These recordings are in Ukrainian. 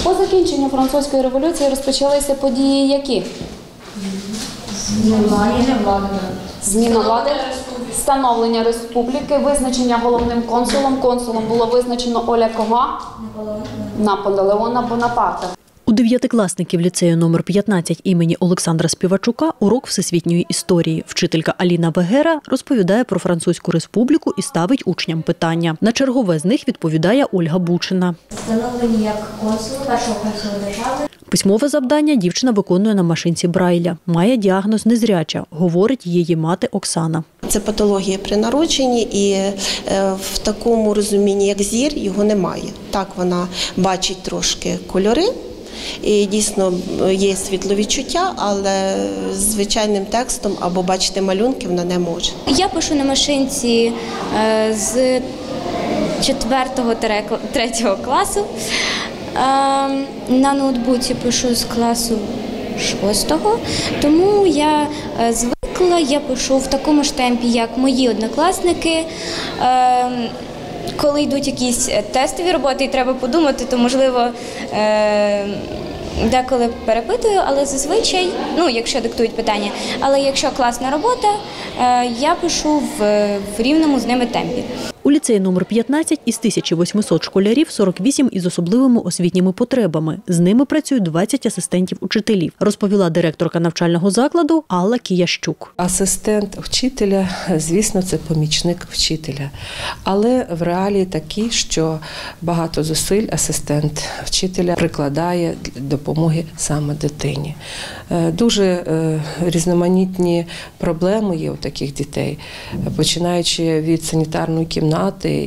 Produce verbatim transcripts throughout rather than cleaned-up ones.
По закінченню французької революції розпочалися події які? Зміна влади. Зміна влади, встановлення республіки, визначення головним консулом. Консулом було визначено Оля кого? Наполеона Бонапарта. У дев'ятикласників ліцею номер п'ятнадцять імені Олександра Співачука урок всесвітньої історії. Вчителька Аліна Вегера розповідає про Французьку республіку і ставить учням питання. На чергове з них відповідає Ольга Бучина. Встановлені як консул, першого консула держави. Письмове завдання дівчина виконує на машинці Брайля. Має діагноз незряча, говорить її мати Оксана. Це патологія при народженні і в такому розумінні, як зір, його немає. Так, вона бачить трошки кольори. І дійсно є світловідчуття, але звичайним текстом або бачити малюнки вона не може. Я пишу на машинці з четвертого третього класу. На ноутбуці пишу з класу шостого, тому я звикла, я пишу в такому ж темпі, як мої однокласники. Коли йдуть якісь тестові роботи і треба подумати, то, можливо, деколи перепитую, але зазвичай, ну, якщо диктують питання, але якщо класна робота, я пишу в, в рівному з ними темпі. У ліцеї номер п'ятнадцять із тисячі восьмисот школярів сорок вісім із особливими освітніми потребами. З ними працюють двадцять асистентів учителів, розповіла директорка навчального закладу Алла Киящук. Асистент вчителя, звісно, це помічник вчителя. Але в реалії такі, що багато зусиль асистент вчителя прикладає для допомоги саме дитині. Дуже різноманітні проблеми є у таких дітей, починаючи від санітарної кімнати,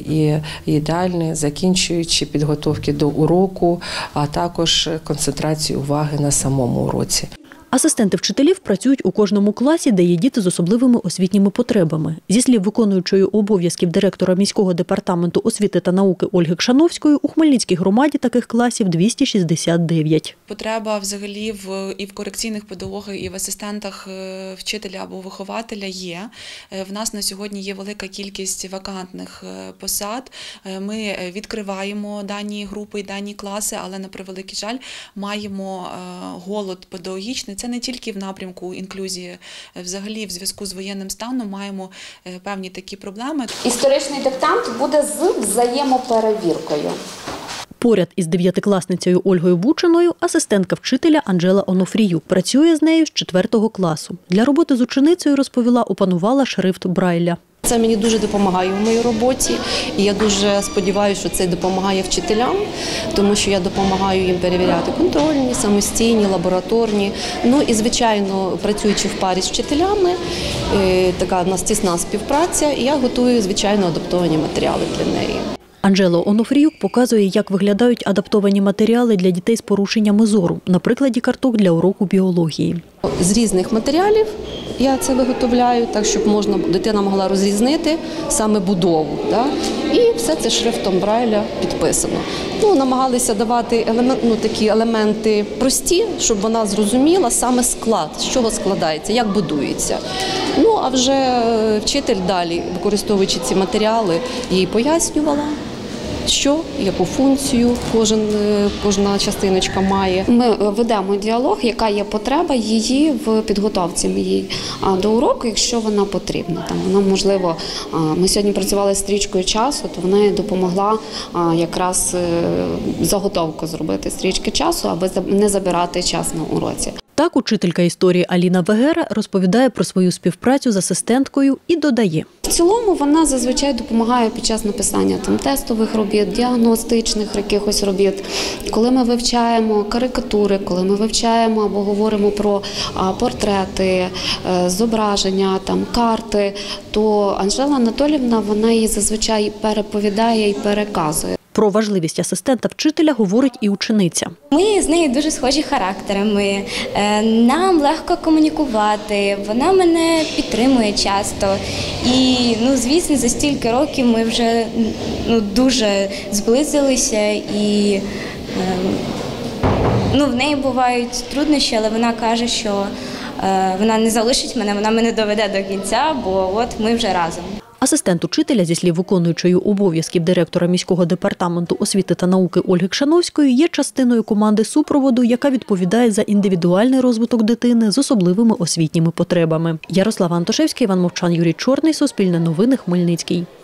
і їдальні, закінчуючи підготовки до уроку, а також концентрацію уваги на самому уроці. Асистенти вчителів працюють у кожному класі, де є діти з особливими освітніми потребами. Зі слів виконуючої обов'язків директора міського департаменту освіти та науки Ольги Кшановської, у Хмельницькій громаді таких класів двісті шістдесят дев'ять. Потреба взагалі в, і в корекційних педагогах, і в асистентах вчителя або вихователя є. В нас на сьогодні є велика кількість вакантних посад. Ми відкриваємо дані групи і дані класи, але, на превеликий жаль, маємо голод педагогічний. Це не тільки в напрямку інклюзії, взагалі в зв'язку з воєнним станом маємо певні такі проблеми. Історичний диктант буде з взаємоперевіркою. Поряд із дев'ятикласницею Ольгою Бучиною асистентка вчителя Анжела Онофріюк. Працює з нею з четвертого класу. Для роботи з ученицею, розповіла, опанувала шрифт Брайля. Це мені дуже допомагає в моїй роботі, і я дуже сподіваюся, що це допомагає вчителям, тому що я допомагаю їм перевіряти контрольні, самостійні, лабораторні. Ну і, звичайно, працюючи в парі з вчителями, така в нас тісна співпраця, і я готую, звичайно, адаптовані матеріали для неї. Анжела Онофріюк показує, як виглядають адаптовані матеріали для дітей з порушеннями зору, на прикладі карток для уроку біології. З різних матеріалів я це виготовляю, так щоб можна, дитина могла розрізнити саме будову. Да? І все це шрифтом Брайля підписано. Ну, намагалися давати елемент, ну, такі елементи прості, щоб вона зрозуміла саме склад, з чого складається, як будується. Ну, а вже вчитель далі, використовуючи ці матеріали, їй пояснювала, що, яку функцію кожен, кожна частиночка має. Ми ведемо діалог, яка є потреба її в підготовці її до уроку, якщо вона потрібна. Там вона, можливо, ми сьогодні працювали з стрічкою часу, то вона допомогла якраз заготовку зробити стрічки часу, аби не забирати час на уроці. Так, учителька історії Аліна Вегера розповідає про свою співпрацю з асистенткою і додає. В цілому вона зазвичай допомагає під час написання там, тестових робіт, діагностичних якихось робіт. Коли ми вивчаємо карикатури, коли ми вивчаємо або говоримо про а, портрети, а, зображення, там, карти, то Анжела Анатоліївна, вона її зазвичай переповідає і переказує. Про важливість асистента вчителя говорить і учениця. Ми з нею дуже схожі характерами, нам легко комунікувати, вона мене підтримує часто. І, ну, звісно, за стільки років ми вже ну, дуже зблизилися і ну, в неї бувають труднощі, але вона каже, що вона не залишить мене, вона мене доведе до кінця, бо от ми вже разом. Асистент учителя, зі слів виконуючої обов'язків директора міського департаменту освіти та науки Ольги Кшановської, є частиною команди супроводу, яка відповідає за індивідуальний розвиток дитини з особливими освітніми потребами. Ярослава Антошевська, Іван Мовчан, Юрій Чорний, Суспільне новини, Хмельницький.